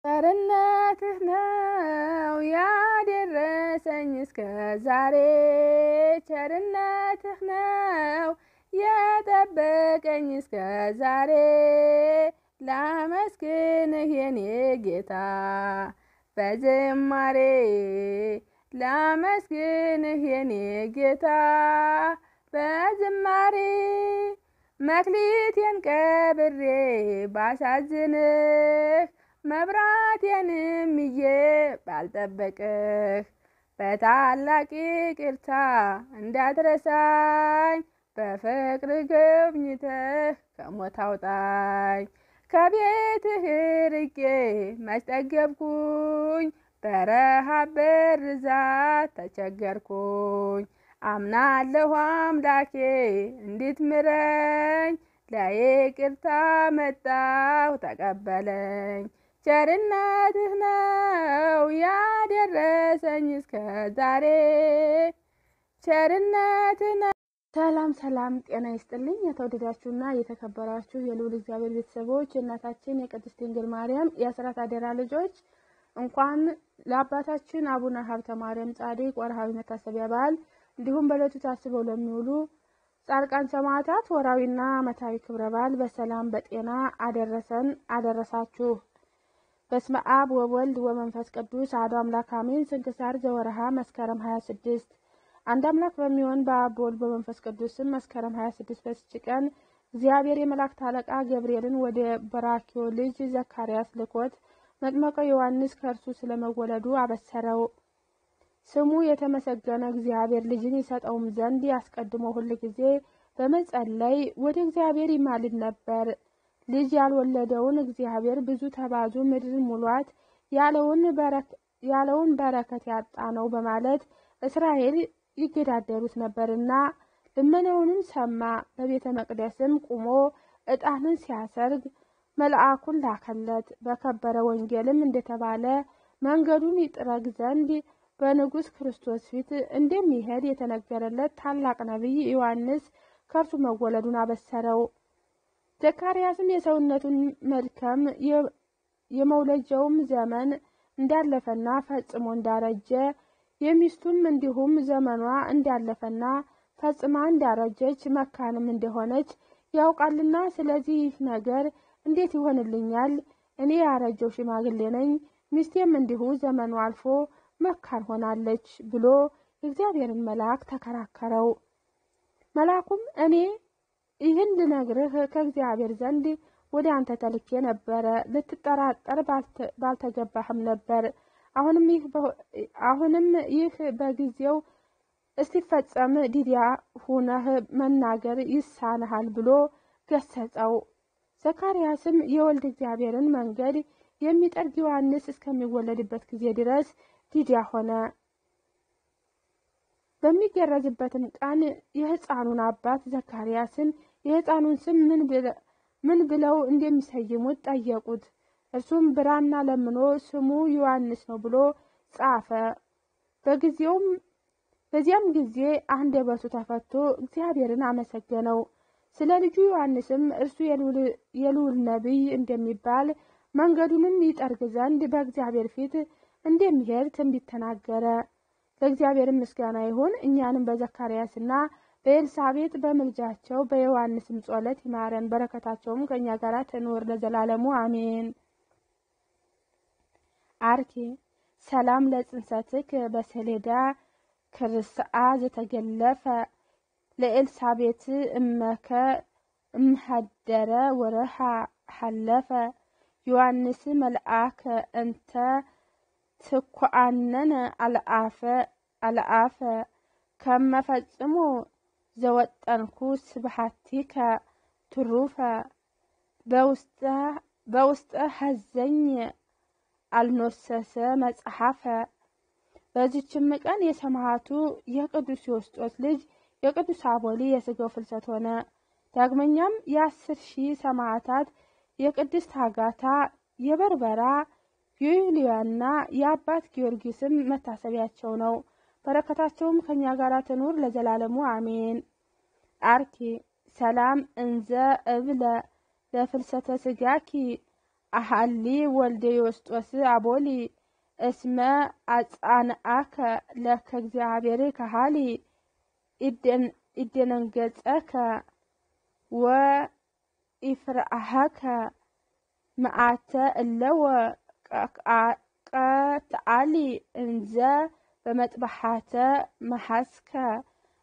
ቸርነትህ ነው ያደረሰኝ እስከ ዛሬ ቸርነትህ ነው የጠበቀኝ እስከ ዛሬ ላመስግንህ የኔ ጌታ በዝማሬ ላመስግንህ የኔ ጌታ በዝማሬ መክሊቴን ቀብሬ ባሳዝንህ መብራቴንም ይዤ ባልጠበቅህ በታላቅ ይቅርታ እንዳትረሳኝ በፍቅር ጎብኝተህ ከሞት አውጣኝ። ከቤትህ ርቄ መች ጠገብኩኝ በረሃብ በርዛት ተቸገርኩኝ። አምናለሁ አምላኬ እንድትምረኝ ለይቅርታ መጣሁ ተቀበለኝ። ቸርነትህ ነው ያደረሰኝ እስከ ዛሬ ቸርነትህ ነው። ሰላም ሰላም ጤና ይስጥልኝ የተወደዳችሁና የተከበራችሁ የልዑል እግዚአብሔር ቤተሰቦች የእናታችን የቅድስት ድንግል ማርያም የአስራት አደራ ልጆች እንኳን ለአባታችን አቡነ ሀብተ ማርያም ጻድቅ ወርሃዊ መታሰቢያ በዓል እንዲሁም በዕለቱ ታስበው ለሚውሉ ጻድቃን ሰማዕታት ወርሃዊና ዓመታዊ ክብረ በዓል በሰላም በጤና አደረሰን አደረሳችሁ። በስመ አብ ወወልድ ወመንፈስ ቅዱስ አሐዱ አምላክ አሜን። ስንክሳር ዘወርሃ መስከረም 26 አንድ አምላክ በሚሆን በአብ በወልድ በመንፈስ ቅዱስ መስከረም 26 በዚች ቀን እግዚአብሔር የመላእክት አለቃ ገብርኤልን ወደ በራክዮ ልጅ ዘካርያስ ልኮት መጥምቀ ዮሐንስ ከእርሱ ስለመወለዱ አበሰረው። ስሙ የተመሰገነ እግዚአብሔር ልጅን ይሰጠውም ዘንድ ያስቀድሞ ሁል ጊዜ በመጸለይ ወደ እግዚአብሔር ይማልድ ነበር። ልጅ ያልወለደውን እግዚአብሔር ብዙ ተባዙ ምድር ሙሏት ያለውን በረከት ያጣ ነው በማለት እስራኤል ይገዳደሩት ነበርና ልመናውንም ሰማ። በቤተ መቅደስም ቁሞ ዕጣንን ሲያሰርግ መልአኩን ላከለት። በከበረ ወንጌልም እንደተባለ መንገዱን ይጥረግ ዘንድ በንጉሥ ክርስቶስ ፊት እንደሚሄድ የተነገረለት ታላቅ ነቢይ ዮሐንስ ከእርሱ መወለዱን አበሰረው። ዘካርያስም የሰውነቱን መድከም የመውለጃውም ዘመን እንዳለፈና ፈጽሞ እንዳረጀ የሚስቱም እንዲሁም ዘመኗ እንዳለፈና ፈጽማ እንዳረጀች መካንም እንደሆነች ያውቃልና ስለዚህ ይህ ነገር እንዴት ይሆንልኛል? እኔ ያረጀው ሽማግሌ ነኝ፣ ሚስቴም እንዲሁ ዘመኑ አልፎ መካን ሆናለች ብሎ እግዚአብሔርን መልአክ ተከራከረው። መልአኩም እኔ ይህን ልነግርህ ከእግዚአብሔር ዘንድ ወደ አንተ ተልኬ ነበረ፣ ልትጠራጠር ባልተገባህም ነበር። አሁንም ይህ በጊዜው እስቲፈጸም ዲዳ ሁነህ መናገር ይሳንሃል ብሎ ገሰጸው። ዘካርያስም የወልድ እግዚአብሔርን መንገድ የሚጠርግ ዮሐንስ እስከሚወለድበት ጊዜ ድረስ ዲዳ ሆነ። በሚገረዝበትም ቀን የሕፃኑን አባት ዘካርያስን የሕፃኑን ስም ምን ብለው እንደሚሰይሙት ጠየቁት። እርሱም ብራና ለምኖ ስሙ ዮሐንስ ነው ብሎ ጻፈ። በዚያም ጊዜ አንደበቱ ተፈቶ እግዚአብሔርን አመሰገነው። ስለ ልጁ ዮሐንስም እርሱ የልዑል ነቢይ እንደሚባል መንገዱንም ይጠርግ ዘንድ በእግዚአብሔር ፊት እንደሚሄድ ትንቢት ተናገረ። ለእግዚአብሔር ምስጋና ይሁን። እኛንም በዘካርያስና በኤልሳቤጥ በምልጃቸው በዮሐንስም ጸሎት ይማረን፣ በረከታቸውም ከእኛ ጋር ትኑር ለዘላለሙ አሜን። አርኬ ሰላም ለጽንሰትክ በሰሌዳ ክርስአ ዘተገለፈ ለኤልሳቤጥ እመከ እምሃደረ ወረሃ ሐለፈ ዮሐንስ መልአከ እንተ ትኳአነነ አልአፈ ከመፈጽሞ ዘወጠንኩ ስብሐቲከ ትሩፈ በውስጠ ሐዘኝ አልኖሰሰ መጽሐፈ። በዚችም ቀን የሰማዕቱ የቅዱስ ዮስጦስ ልጅ የቅዱስ አቦሊ የሥጋው ፍልሰት ሆነ። ዳግመኛም የ10,000 ሰማዕታት የቅድስት አጋታ የበርበራ የዩልያና የአባት ጊዮርጊስም መታሰቢያቸው ነው። በረከታቸውም ከኛ ጋር ትኑር ለዘላለሙ አሜን። አርኪ ሰላም እንዘ እብለ ለፍልሰተ ስጋኪ أحلي ولد يوسطوس أبولي اسم أصانعك لك እግዚአብሔር كهالي إدننجزك وإفرحك معات اللو قاتعالي انزا بمطبحات محسك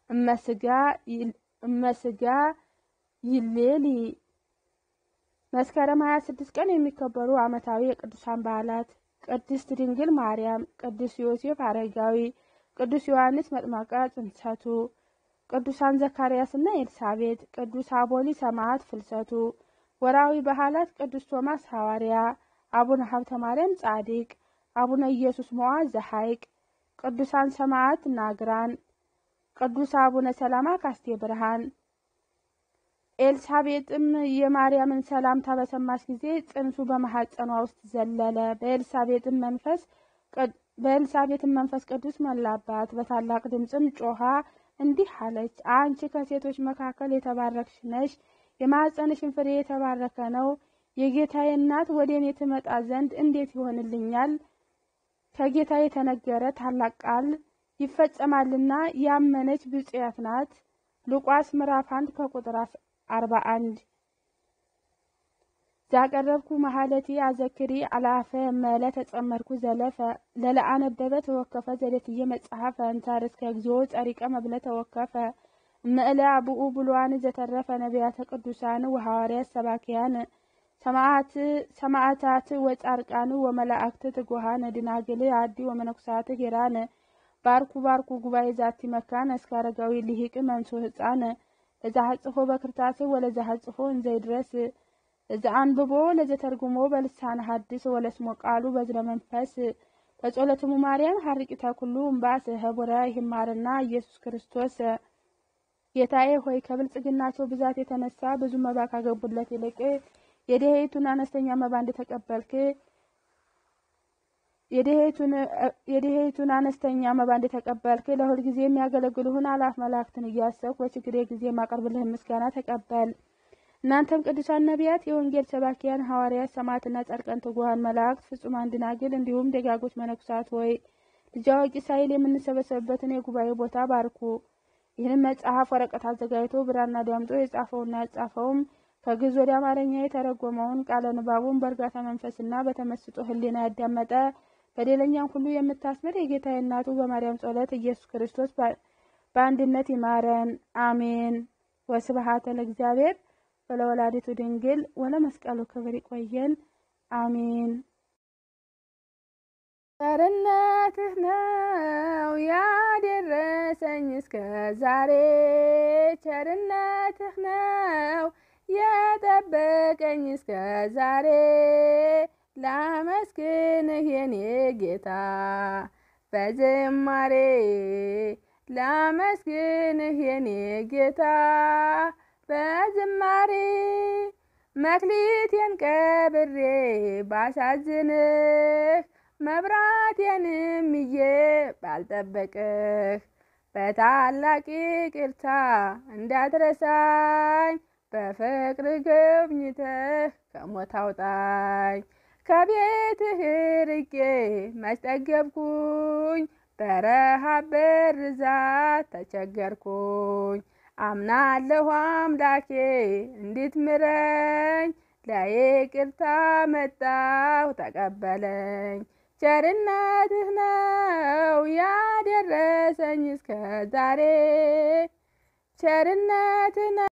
مسجا يليلي መስከረም 26 ቀን የሚከበሩ ዓመታዊ የቅዱሳን በዓላት ቅድስት ድንግል ማርያም፣ ቅዱስ ዮሴፍ አረጋዊ፣ ቅዱስ ዮሐንስ መጥምቀ ጽንሰቱ፣ ቅዱሳን ዘካርያስና ኤልሳቤጥ፣ ቅዱስ አቦሊ ሰማዕት ፍልሰቱ። ወርሃዊ በዓላት ቅዱስ ቶማስ ሐዋርያ፣ አቡነ ሀብተ ማርያም ጻድቅ፣ አቡነ ኢየሱስ ሞዐ ዘሐይቅ፣ ቅዱሳን ሰማዕት ናግራን፣ ቅዱስ አቡነ ሰላማ ካስቴ ብርሃን። ኤልሳቤጥም የማርያምን ሰላምታ በሰማች ጊዜ ጽንሱ በማህፀኗ ውስጥ ዘለለ። በኤልሳቤጥም መንፈስ ቅዱስ መላባት። በታላቅ ድምፅም ጮኻ እንዲህ አለች፣ አንቺ ከሴቶች መካከል የተባረክሽ ነሽ፣ የማህፀንሽን ፍሬ የተባረከ ነው። የጌታዬ እናት ወደ እኔ ትመጣ ዘንድ እንዴት ይሆንልኛል? ከጌታ የተነገረ ታላቅ ቃል ይፈጸማልና ያመነች ብፅዕት ናት። ሉቃስ ምዕራፍ 1 ከቁጥር 41 ዛቀረብኩ መሐለቲ አዘክሪ አላፈ መለ ተጸመርኩ ዘለፈ ለለአነበበ ተወከፈ ዘለትየ መጽሐፈ እንታርስ ከግዚኦ ጸሪቀ መብለ ተወከፈ መእለ አብኡ ብሉዋን ዘተረፈ ነቢያተ ቅዱሳን ወሐዋርያት ሰባኪያን ሰማዕታት ወጻርቃን ወመላእክት ትጉሃን ድናግል አዲ ወመነኩሳት ሄራን ባርኩ ጉባኤ ዛቲ መካን እስካረጋዊ ሊሂቅ መንሶ ህፃን እዛ ሐጽፎ በክርታስ ወለዛ ሐጽፎ እንዘይድረስ እዛ አንብቦ ለዘተርጉሞ በልሳን ሐዲስ ወለስሞ ቃሉ በዝረ መንፈስ በጸሎቱ ማርያም ሐርቂታ ኩሉ እንባስ ህቡረ ይማርና ኢየሱስ ክርስቶስ። ጌታዬ ሆይ ከብልጽግናቸው ብዛት የተነሳ ብዙ መባ ካገቡለት ይልቅ የደህይቱን አነስተኛ መባ እንደተቀበልክ የደህይቱን አነስተኛ መባ እንደተቀበልክ ለሁል ጊዜ የሚያገለግሉህን አላፍ መላእክትን እያሰብክ በችግሬ ጊዜ ማቀርብልህ ምስጋና ተቀበል። እናንተም ቅዱሳን ነቢያት፣ የወንጌል ሰባኪያን ሐዋርያት፣ ሰማዕታትና ጻድቃን፣ ትጉሃን መላእክት፣ ፍጹማን ደናግል እንዲሁም ደጋጎች መነኩሳት ሆይ ልጅ አዋቂ ሳይል የምንሰበሰብበትን የጉባኤ ቦታ ባርኩ። ይህንን መጽሐፍ ወረቀት አዘጋጅቶ ብራና ዳምጦ የጻፈውና ያጻፈውም ከግዕዝ ወደ አማርኛ የተረጎመውን ቃለ ንባቡን በእርጋታ መንፈስና በተመስጦ ሕሊና ያዳመጠ በደለኛን ሁሉ የምታስምር የጌታዬ እናቱ በማርያም ጸሎት ኢየሱስ ክርስቶስ በአንድነት ይማረን፣ አሜን። ወስብሐት ለእግዚአብሔር ወለወላዲቱ ድንግል ወለመስቀሉ ክብር። ይቆየን፣ አሜን። ቸርነትህ ነው ያደረሰኝ እስከ ዛሬ፣ ቸርነትህ ነው የጠበቀኝ እስከ ዛሬ። ላመስግንህ የኔ ጌታ በዝማሬ፣ ላመስግንህ የኔ ጌታ በዝማሬ። መክሊቴን ቀብሬ ባሳዝንህ፣ መብራቴንም ይዤ ባልጠበቅህ፣ በታላቅ ይቅርታ እንዳትረሳኝ፣ በፍቅር ጎብኝተህ ከሞት አውጣኝ። ከቤትህ ርቄ መች ጠገብኩኝ፣ በረሃብ በርዛት ተቸገርኩኝ። አምናለሁ አምላኬ እንድትምረኝ፣ ለይቅርታ መጣሁ ተቀበለኝ። ቸርነትህ ነው ያደረሰኝ እስከ ዛሬ፣ ቸርነትህ